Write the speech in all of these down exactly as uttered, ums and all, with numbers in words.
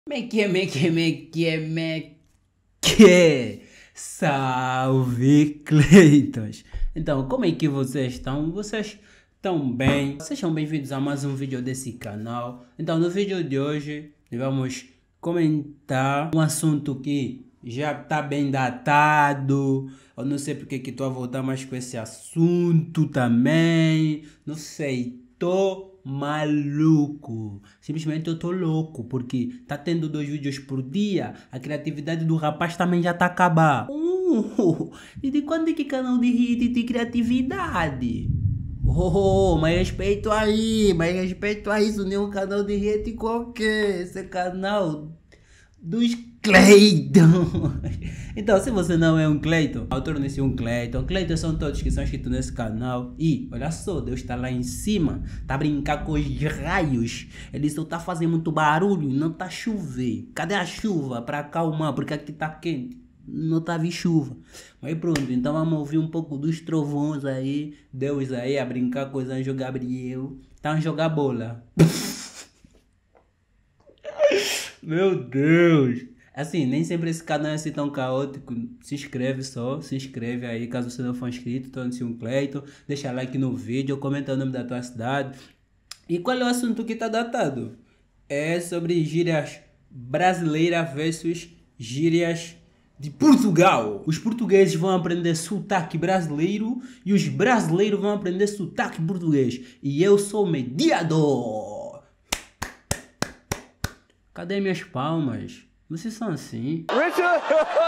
Me que, me que, me que, me que. Salve, Cleitos! Então, como é que vocês estão? Vocês estão bem? Sejam bem-vindos a mais um vídeo desse canal. Então, no vídeo de hoje, vamos comentar um assunto que já está bem datado. Eu não sei porque que estou a voltar mais com esse assunto também. Não sei, tô maluco. Simplesmente eu tô louco, porque tá tendo dois vídeos por dia. A criatividade do rapaz também já tá acabando. Uh, e de quando é que canal de hit tem criatividade? Oh, mas respeito aí, mas respeito a isso, nem um canal de hit qualquer. Esse é canal dos Cleiton. Então, se você não é um Cleiton, torne-se um Cleiton. Cleiton são todos que são inscritos nesse canal. E olha só, Deus está lá em cima, tá brincando com os raios. Ele só tá fazendo muito barulho, não tá chover. Cadê a chuva para acalmar? Porque aqui tá quente, não tá vindo chuva. Mas pronto, então vamos ouvir um pouco dos trovões aí. Deus aí a brincar com os anjos Gabriel. Tá a jogar bola. Meu Deus! Assim, nem sempre esse canal é assim tão caótico. Se inscreve só, se inscreve aí. Caso você não for inscrito, torne-se um Cleiton. Deixa like no vídeo, comenta o nome da tua cidade. E qual é o assunto que tá datado? É sobre gírias brasileiras versus gírias de Portugal. Os portugueses vão aprender sotaque brasileiro e os brasileiros vão aprender sotaque português. E eu sou mediador. Cadê minhas palmas? Vocês são assim? Richard!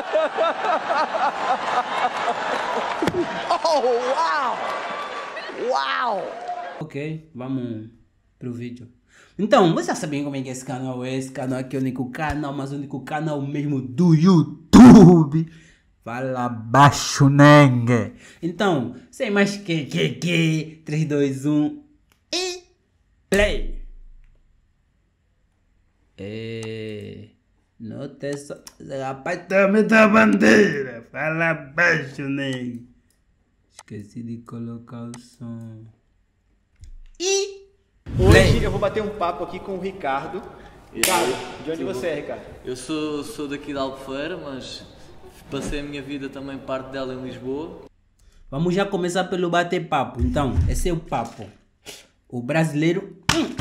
Oh, wow! Wow! Ok, vamos pro vídeo. Então, vocês já sabem como é que esse canal é? Esse canal aqui é o único canal, mas o único canal mesmo do YouTube. Fala baixo, nengue. Então, sem mais que, que, que, três, dois, um e play. É... Nota essa... Rapaz, também da bandeira. Fala baixo, nengue. Esqueci de colocar o som. E... Hoje eu vou bater um papo aqui com o Ricardo. Ricardo, de onde você é, Ricardo? Eu sou, sou daqui de Albufeira, mas passei a minha vida também parte dela em Lisboa. Vamos já começar pelo bater papo. Então, esse é o papo. O brasileiro...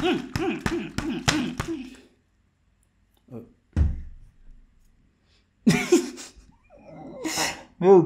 Meu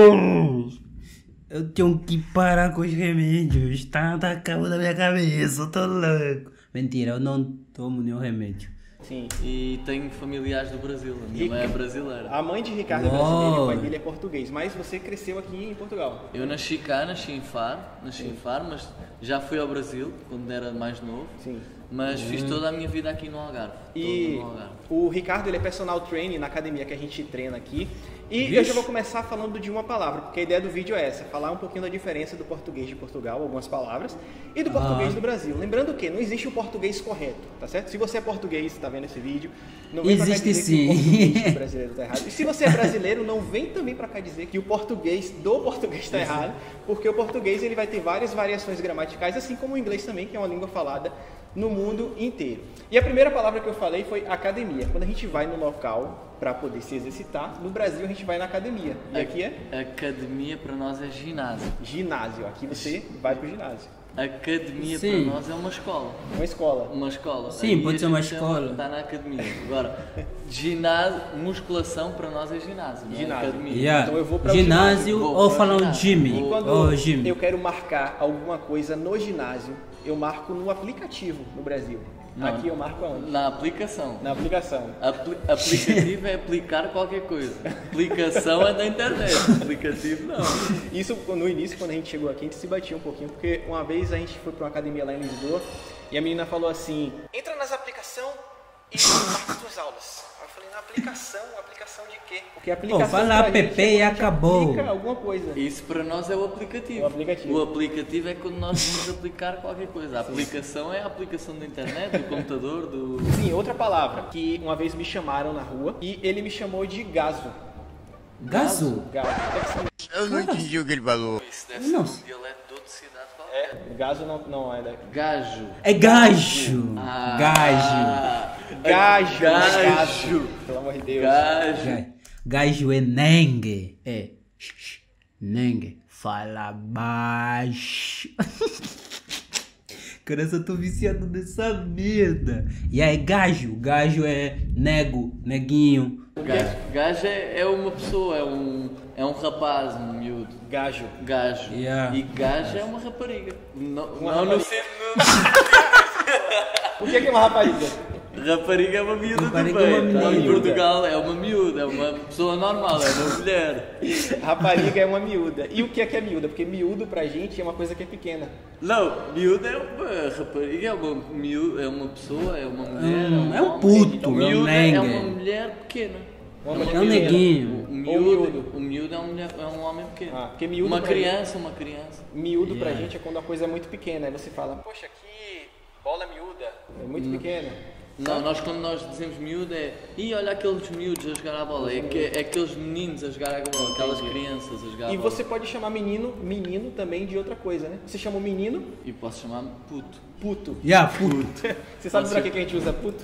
Deus! Eu tenho que parar com os remédios. Tá, tá acabando a minha cabeça. Eu tô louco. Mentira, eu não tomo nenhum remédio. Sim. E tenho familiares do Brasil, a minha Rica- mãe é brasileira. A mãe de Ricardo é Uou. brasileira, o pai dele é português, mas você cresceu aqui em Portugal. Eu nasci cá, nasci em Faro, nasci em Faro, mas já fui ao Brasil quando era mais novo. Sim. Mas fiz toda a minha vida aqui no Algarve. E todo no Algarve. o Ricardo, ele é personal trainer na academia que a gente treina aqui. E Vixe. eu já vou começar falando de uma palavra, porque a ideia do vídeo é essa, falar um pouquinho da diferença do português de Portugal, algumas palavras, e do português do Brasil. Lembrando que não existe o português correto, tá certo? Se você é português, está vendo esse vídeo, não vem pra cá Existe dizer sim. que o português do brasileiro está errado. E se você é brasileiro, não vem também pra cá dizer que o português do português está errado, porque o português ele vai ter várias variações gramaticais, assim como o inglês também, que é uma língua falada no mundo inteiro. E a primeira palavra que eu falei foi academia. Quando a gente vai no local para poder se exercitar, no Brasil a gente vai na academia. E aqui é Academia para nós é ginásio. ginásio. Aqui você vai pro ginásio. Academia Sim. para nós é uma escola. Uma escola. Uma escola. Sim, Aí pode a ser uma gente chama- escola. Está na academia. Agora, ginásio, musculação para nós é ginásio. Não é Ginásio. academia. Yeah. Então eu vou pra o ginásio ginásio. Vou ou pra o falar um ginásio. Jimmy. E quando Oh, Jimmy. eu quero marcar alguma coisa no ginásio, eu marco no aplicativo no Brasil. Não. Aqui eu marco aonde? Na aplicação. Na aplicação. Apli- aplicativo é aplicar qualquer coisa. Aplicação é da internet. Aplicativo não. Isso no início, quando a gente chegou aqui, a gente se batia um pouquinho, porque uma vez a gente foi para uma academia lá em Lisboa e a menina falou assim: entra nas aplicação e marca suas aulas. Aí eu falei: na aplicação? Aplicação de quê? Porque a aplicação Pô, fala pra app gente é e quando a gente acabou. aplica alguma coisa. Isso para nós é o aplicativo. O aplicativo. O aplicativo é quando nós vamos aplicar qualquer coisa. A aplicação é a aplicação da internet, do computador, do... Sim, outra palavra que uma vez me chamaram na rua e ele me chamou de gaso. Gaso? Gaso. Deve ser- Eu não entendi o que ele falou. Isso deve ser Nossa. um dialeto de outra cidade qualquer. É, gaso não, não é daqui. Gajo. É gajo. Ah. Gajo. Gajo. Gajo. Gajo. Pelo amor de Deus. Gajo. Ga- Gajo é nengue. É. shh, shh, Nengue. Fala baixo. Cara, eu só tô viciado nessa merda. E aí, gajo. Gajo é nego, neguinho. Gajo, gajo é, é uma pessoa, é um, é um rapaz, um miúdo. Gajo. Gajo. Yeah. E gajo é uma rapariga. Não, Uma não, rapariga. não sei. O que é que é uma rapariga? Rapariga é uma miúda Rapariga também. é uma tá? Em miúda. Portugal é uma miúda, é uma pessoa normal, é uma mulher. Rapariga é uma miúda. E o que é que é miúda? Porque miúdo pra gente é uma coisa que é pequena. Não, miúda é uma rapariga, é uma, miúda, é uma pessoa, é uma mulher. Hum, é um homem. puto, Então, é um miúda é nengue. uma mulher pequena. Uma É mulher É um pequena. neguinho. O Ou miúdo, miúdo. o miúdo é, um, mulher- é um homem pequeno. Ah, porque miúdo uma pra criança, uma criança. Miúdo pra Yeah. gente é quando a coisa é muito pequena. Aí você fala, poxa, que bola miúda. É muito Hum. pequena. Não, nós quando nós dizemos miúdo é. Ih, olha aqueles miúdos a jogar a bola. É, que, é aqueles meninos a jogar a bola, aquelas crianças a jogar a E bola. você pode chamar menino, menino também de outra coisa, né? Você chama o menino E posso chamar-me puto. puto. Yeah, puto. Você sabe pra que que a gente usa puto?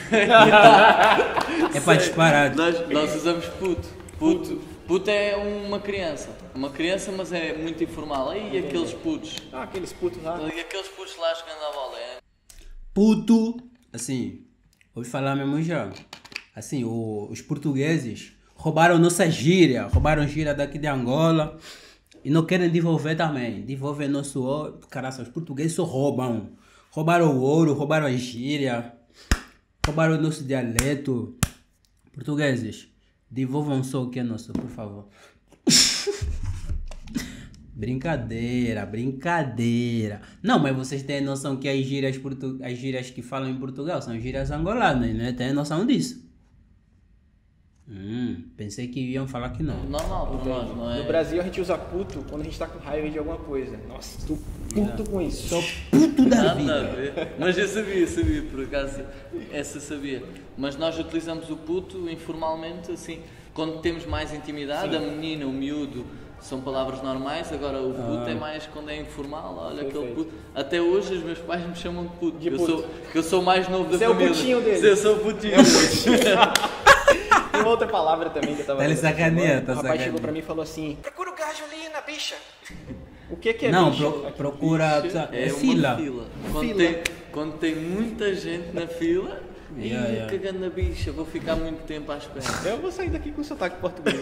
É pra disparar. Nós, nós usamos puto. Puto. Puto é uma criança. Uma criança, mas é muito informal. Aí aqueles putos. Ah, aqueles putos lá. E aqueles putos lá jogando a bola. É? Puto. Assim, vou falar mesmo já. Assim, o- os portugueses roubaram nossa gíria. Roubaram gíria daqui de Angola. E não querem devolver também. Devolver nosso ouro. Caraca, os portugueses só roubam. Roubaram o ouro, roubaram a gíria. Roubaram o nosso dialeto. Portugueses, devolvam só o que é nosso, por favor. Brincadeira, brincadeira. Não, mas vocês têm noção que as gírias, portu... as gírias que falam em Portugal são gírias angolanas, né? Tem noção disso? Hum, pensei que iam falar que não. Normal para nós, não é? No Brasil a gente usa puto quando a gente tá com raiva de alguma coisa. Nossa, tô puto com isso. Sou puto da Nada a vida. ver. Mas eu sabia, sabia, por acaso, essa sabia. Mas nós utilizamos o puto informalmente, assim, quando temos mais intimidade, a menina, o miúdo, são palavras normais, agora o puto é mais quando é informal, olha aquele Perfeito. puto. Até hoje os meus pais me chamam de puto, De eu, puto. Sou, que eu sou o mais novo da Você é o família. putinho dele. Eu sou o putinho. Tem uma outra palavra também que eu tava Tá lhe vendo essa sacaneando, semana. tá O rapaz sacaneando. chegou pra mim e falou assim: procura o gajo ali na bicha. O que que é Não, bicha? pro- procura. É, É uma fila. fila. Quando, Fila. Tem, quando tem muita gente na fila, Yeah, e yeah. cagando na bicha, vou ficar muito tempo à espera. Eu vou sair daqui com sotaque português.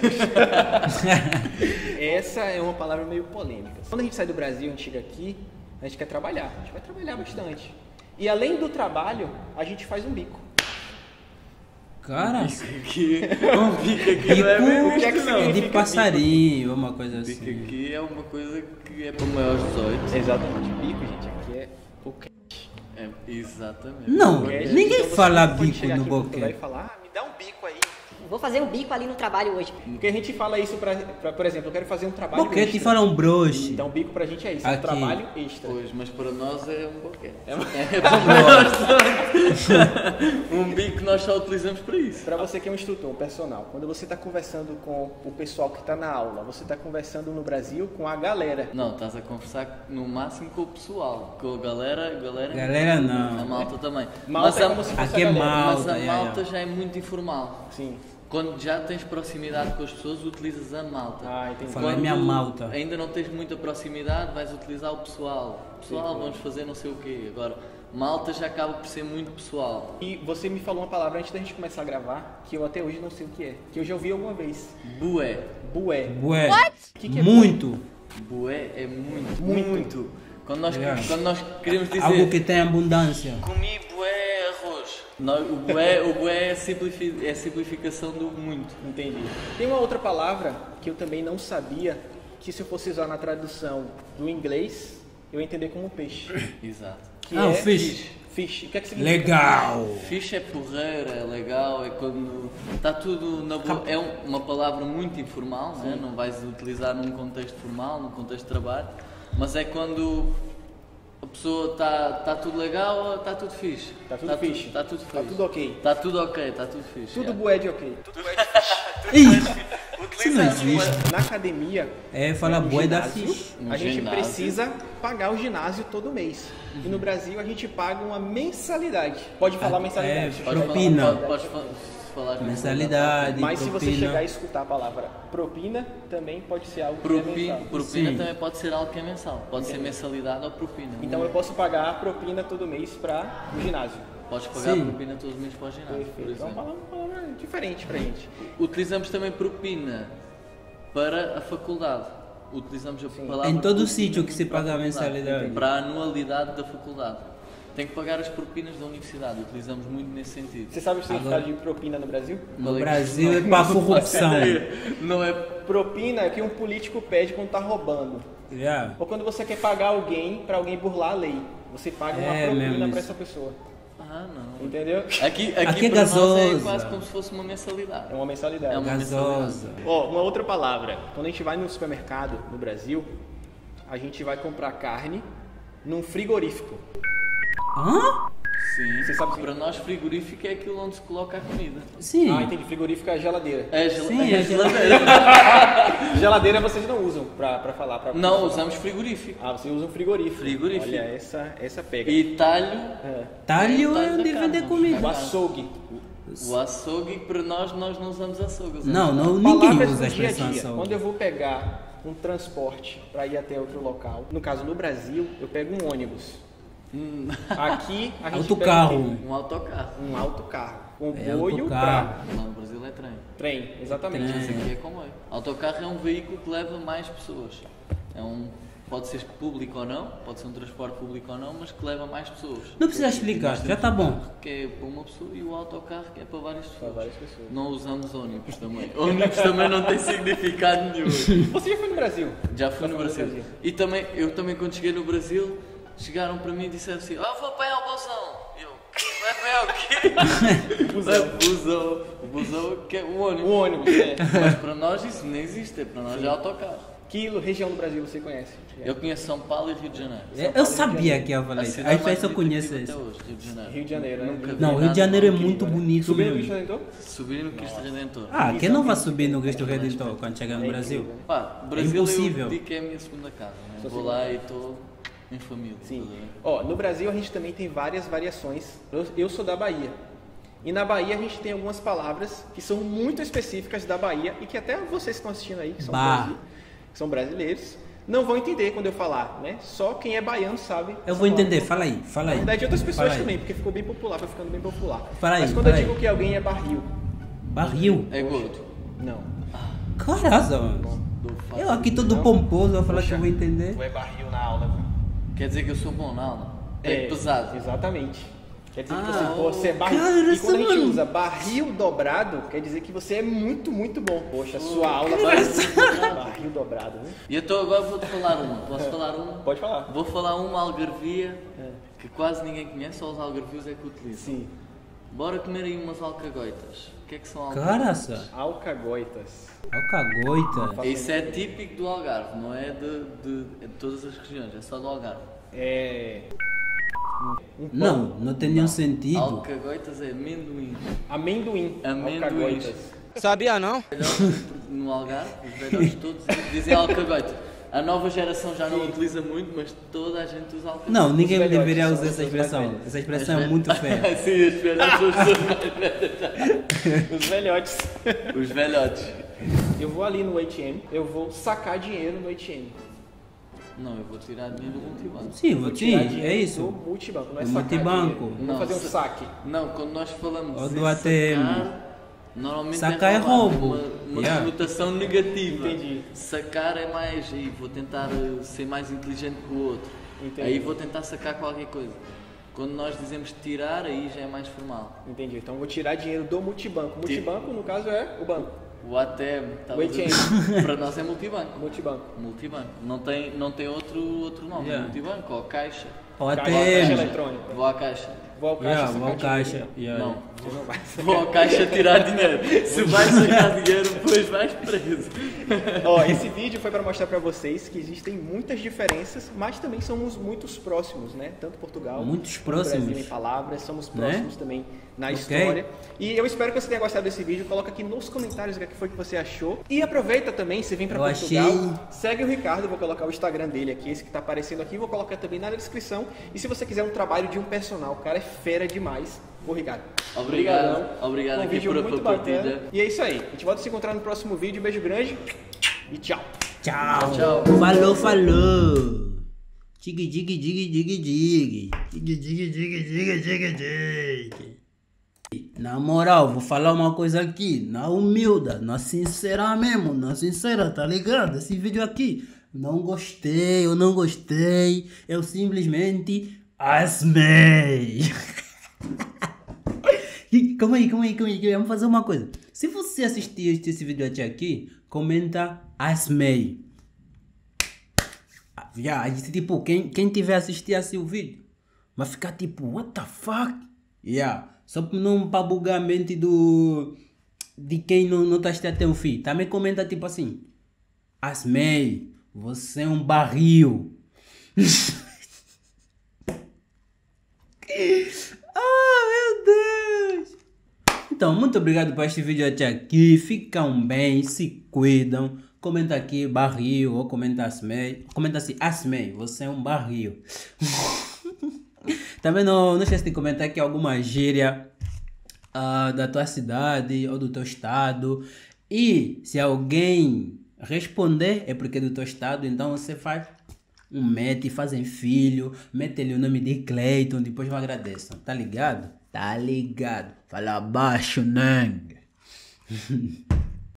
Essa é uma palavra meio polêmica. Quando a gente sai do Brasil, a gente chega aqui, a gente quer trabalhar. A gente vai trabalhar bastante. E além do trabalho, a gente faz um bico. Cara, Aqui, um bico aqui não é bem bico que é que visto, não. significa de passarinho, uma coisa Bico assim. aqui é uma coisa que é para maiores de dezoito. Exatamente. Bico, gente, aqui é o cash. É, exatamente. Não, Cash. ninguém Então você fala não pode bico chegar no aqui em Portugal boquete. e falar, ah, me dá um bico aí. Vou fazer um bico ali no trabalho hoje. Porque a gente fala isso pra, pra por exemplo, eu quero fazer um trabalho Boquete extra. fala um broche. Então bico pra gente é isso, é um Aqui. trabalho extra. Pois, mas para nós é um boquete. É, para maiores de dezoito. Um bico nós só utilizamos para isso. Para você que é um instrutor, um personal, quando você está conversando com o pessoal que está na aula, você está conversando no Brasil com a galera. Não, estás a conversar no máximo com o pessoal, com a galera, a galera, Galera não. a malta também. Malta mas é a, como se fosse Aqui a é galera. mal. mas a Malta, yeah, malta yeah. já é muito informal. Sim. Quando já tens proximidade com as pessoas, utilizas a malta. Ah, entendi. Fala, é Quando minha malta. ainda não tens muita proximidade, vais utilizar o pessoal. Pessoal, vamos fazer não sei o quê. Agora, malta já acaba por ser muito pessoal. E você me falou uma palavra antes da gente começar a gravar, que eu até hoje não sei o que é, que eu já ouvi alguma vez. Bué. Bué. Bué. Que que é Muito. Bué é muito, Muito. muito. Quando, nós, Yeah. quando nós queremos dizer Algo que tem abundância. comi bué arroz. Nós- o bué, o bué é, simplifi- é a simplificação do muito. Entendi. Tem uma outra palavra que eu também não sabia, que se eu fosse usar na tradução do inglês, eu ia entender como peixe. Exato. Que Ah, o é fish. Fish. O que é que significa? Legal. Fixe é porreira, é legal, é quando está tudo na boa. É um- uma palavra muito informal, né? Não vais utilizar num contexto formal, num contexto de trabalho, mas é quando a pessoa está tá tudo legal, está tudo fixe. Tá tudo fixe. Está tudo fixe. Tá tudo ok. Está tudo ok, está tudo fixe. Tudo yeah. bué de ok. Tudo bué de fish. Ih, isso não existe. Na academia, É, fala no boi da ginásio, ficha. No a gente ginásio. precisa pagar o ginásio todo mês. E no Brasil a gente paga uma mensalidade. Pode falar mensalidade. é, Pode Propina. falar, pode, pode falar que Mensalidade, Mas se você propina. chegar a escutar a palavra propina, também pode ser algo que é Propina, mensal. propina Sim. também pode ser algo que é mensal. Pode ser mensalidade ou propina. Então eu posso pagar a propina todo mês para o ginásio. Podes pagar Sim. propina todos os meses para o ginásio, por Perfeito. É uma exemplo. palavra, uma palavra diferente pra gente. Utilizamos também propina para a faculdade. Utilizamos a palavra Em todo propina sítio que se para a paga a faculdade, mensalidade. para a anualidade da faculdade. Tem que pagar as propinas da universidade. Utilizamos muito nesse sentido. Você sabe o significado Agora- de propina no Brasil? No Brasil é para corrupção. Não é Propina é o que um político pede quando tá roubando. Yeah. Ou quando você quer pagar alguém para alguém burlar a lei. Você paga uma É mesmo propina isso. para essa pessoa. Ah, não. Entendeu? Aqui, aqui, Aqui é para nós é gasosa. quase como se fosse uma mensalidade. É uma mensalidade. É uma Gasosa. Ó, uma outra palavra. Quando a gente vai no supermercado no Brasil, a gente vai comprar carne num frigorífico. Hã? Sim. Você sabe que- Para nós frigorífico é aquilo onde se coloca a comida. Sim. Ah, entendi. Frigorífico é geladeira. É, gel... Sim, é é geladeira. Geladeira vocês não usam pra, pra falar. Pra... Não, usamos frigorífico. Ah, vocês usam frigorífico. Frigorífico. Olha, essa, essa pega. E talho, É. Talho Talho é da onde carne. vender O comida. açougue. o açougue, para nós, nós não usamos açougue. Usamos Não, não, ninguém Palavras usa a do dia a expressão dia. açougue. Quando eu vou pegar um transporte para ir até outro local, no caso no Brasil, eu pego um ônibus. Hum, Aqui a gente Autocarro. pega um autocarro. um autocarro. É Comboio autocarro. para Lá no Brasil é trem. trem, exatamente. Trem. Isso aqui é comboio. Autocarro é um veículo que leva mais pessoas. É um, pode ser público ou não, pode ser um transporte público ou não, mas que leva mais pessoas. Não precisa explicar, já tá bom. Que é para uma pessoa e o autocarro que é para várias pessoas. várias pessoas. Não usamos ônibus também. Ônibus também não tem significado nenhum. Você já foi no Brasil? Já fui Já no foi no Brasil. Brasil. E também, eu também quando cheguei no Brasil, chegaram para mim e disseram assim, oh, vou apanhar o busão. E eu, vai apanhar o quê? Busão. O busão. O busão que é o O ônibus. ônibus, é. Mas para nós isso nem existe, para nós é autocarro. Que região do Brasil você conhece? Eu conheço São Paulo e Rio de Janeiro. É, Eu sabia que ia falar isso. cidade Aí mais só bonita conheço que tive isso. até hoje, Rio de Janeiro. Rio de Janeiro, né? Nunca vi Não, Rio nada de Janeiro é tão muito incrível. bonito Subir no mesmo. Cristo Redentor? Subir no Cristo Redentor. Ah, quem não vai subir no Cristo Redentor quando chegar no Brasil? Pá, Brasil impossível. eu digo que é a minha segunda casa. Né? Sua Vou segunda lá e estou em família. Sim. estás a ver? Ó, no Brasil a gente também tem várias variações. Eu, eu sou da Bahia. E na Bahia a gente tem algumas palavras que são muito específicas da Bahia e que até vocês que estão assistindo aí, que são, Bah. brasi- que são brasileiros, não vão entender quando eu falar, né? Só quem é baiano sabe. Eu essa vou entender, palavra. fala aí, fala Na aí. verdade, outras pessoas Fala aí. também, porque ficou bem popular, foi ficando bem popular. Fala aí, Mas quando fala eu aí. digo que alguém é barril, Barril. É gordo. não. Caraca, mano. Dou fácil. Eu aqui todo pomposo, vou falar que Poxa. eu vou entender. Tu é barril na aula, viu? Quer dizer que eu sou bom na aula? É pesado. Exatamente. Quer dizer que Ah, você, pô, você é barril. cara, E quando a gente mano. usa barril dobrado, quer dizer que você é muito, muito bom. Poxa, sua aula vai barril dobrado, né? E então agora vou-te falar uma. Posso falar uma? Pode falar. Vou falar uma algarvia que quase ninguém conhece, só os algarvios é que utilizam. Sim. Bora comer aí umas alcagoitas. O que é que são alcagoitas? Caraca, Alcagoitas. alcagoita. Isso é típico do Algarve, não é de, de, é de todas as regiões, é só do Algarve. É. Um pão. Não, não tem nenhum sentido. Alcagoitas é amendoim. Amendoim. Amendoins. Alcagoitas. Sabia não? No Algarve, os velhotes todos dizem alcagoita. A nova geração já não utiliza muito, mas toda a gente usa alcagoita. Não, ninguém Os velhotes deveria são usar as essa pessoas mais expressão. velhas. Essa expressão é muito feia. Sim, os velhotes são as pessoas mais velhas. Os velhotes. Os velhotes. Eu vou ali no A T M, eu vou sacar dinheiro no A T M. Não, eu vou tirar dinheiro do multibanco. Sim, vou Tirar sim, dinheiro é do isso. multibanco, não é Do sacar multibanco. dinheiro. Não Não, vou fazer um sa- saque. Não, quando nós falamos Ou em do A T M. sacar, normalmente Sacar é roubar, roubo. Uma, uma Yeah. conotação negativa. Entendi. Sacar é mais, aí vou tentar eh, ser mais inteligente que o outro. Entendi. Aí vou tentar sacar qualquer coisa. Quando nós dizemos tirar, aí já é mais formal. Entendi. Então eu vou tirar dinheiro do multibanco. Multibanco, no caso, é o banco. O A T M, tá O A T M. para nós é multibanco. Multibanco. Multibanco. Não tem, não tem outro, outro nome. Yeah. Multibanco ou caixa. Ou Caixa, caixa até. eletrônica. Vou à caixa. Vou ao caixa Yeah, sacar vou ao dinheiro. caixa. Yeah. Não, Você não vai sacar. Vou ao caixa tirar dinheiro. Se vais sacar dinheiro, depois vais preso. Ó, esse vídeo foi para mostrar para vocês que existem muitas diferenças, mas também somos muitos próximos, né? Tanto Portugal, Muitos quanto próximos. Brasil em palavras, somos Né? próximos também na Ok. história. E eu espero que você tenha gostado desse vídeo. Coloca aqui nos comentários o que foi que você achou. E aproveita também, se vem para Eu Portugal, achei- segue o Ricardo, vou colocar o Instagram dele aqui, esse que tá aparecendo aqui, vou colocar também na descrição. E se você quiser um trabalho de um personal, o cara é fera demais. Ô, Ricardo. Obrigado. Obrigadão. Obrigado Foi um aqui vídeo por a muito tua bacana. partilha. E é isso aí. A gente volta a se encontrar no próximo vídeo. Beijo grande e tchau. Tchau. Tchau. Falou, falou. Dig, dig, dig, dig, dig. Dig, dig, dig, dig, dig, dig. Na moral, vou falar uma coisa aqui. Na humilda, na sincera mesmo. Na sincera, tá ligado? Esse vídeo aqui. Não gostei, eu não gostei. Eu simplesmente asmei. E, calma aí, calma aí, calma aí. Vamos fazer uma coisa. Se você assistir este- esse vídeo até aqui, comenta asmei. Ah, já, a gente, tipo, quem, quem tiver assistir assim o vídeo, vai ficar tipo, what the fuck? Yeah. Só para não para bugar a mente do, de quem não, não tá assistindo até o fim. Também comenta tipo assim, asmei, você é um barril. Ah, meu Deus! Então, muito obrigado por este vídeo até aqui. Ficam bem, se cuidam. Comenta aqui, barril, ou comenta asmei. Comenta assim, asmei, você é um barril. Também não, não esquece de comentar aqui alguma gíria ah, da tua cidade ou do teu estado. E se alguém responder, é porque é do teu estado, então você faz um mete, fazem filho, mete-lhe o nome de Cleiton, depois me agradeçam. Tá ligado? Tá ligado. Fala abaixo, Nang.